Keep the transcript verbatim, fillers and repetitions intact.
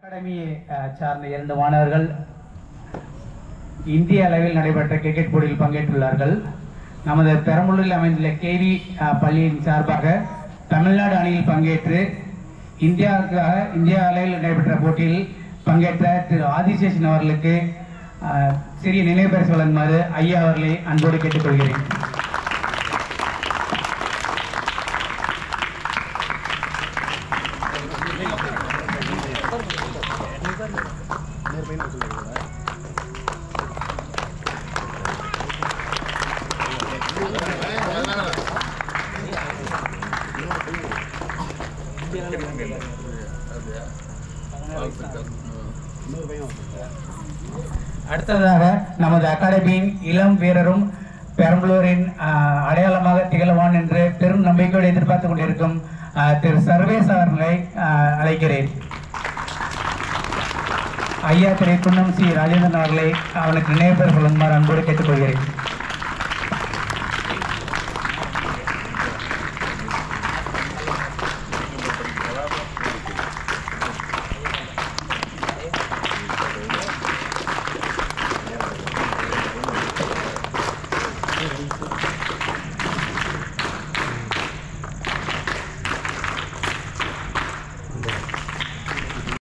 அகாடமியை சார்ந்த இரண்டு மாணவர்கள் இந்திய அளவில் நடைபெற்ற கிரிக்கெட் போட்டியில் பங்கேற்றுள்ளார்கள். நமது பெரம்பலூரில் அமைந்துள்ள கேவி பள்ளியின் சார்பாக தமிழ்நாடு அணியில் பங்கேற்று இந்தியாவுக்காக இந்திய அளவில் நடைபெற்ற போட்டியில் பங்கேற்ற திரு ஆதிசேஷன் அவர்களுக்கு சிறிய நினைவு பரிசு வழங்குமாறு ஐயா அவர்களை அன்போடு கேட்டுக்கொள்கிறேன். அடுத்ததாக நமது அகாடமியின் இளம் வீரரும் பெரம்பலூரின் அடையாளமாக திகழ்வான் என்று பெரும் நம்பிக்கையோடு எதிர்பார்த்து கொண்டிருக்கும் திரு சர்வேஸ் அவர்களை அழைக்கிறேன். ஐயா திரு குன்னம் சி ராஜேந்திரன் அவர்களை அவனுக்கு நினைவு பெற சொல்லுமாறு அன்போடு கேட்டுக்கொள்கிறேன். Thank you.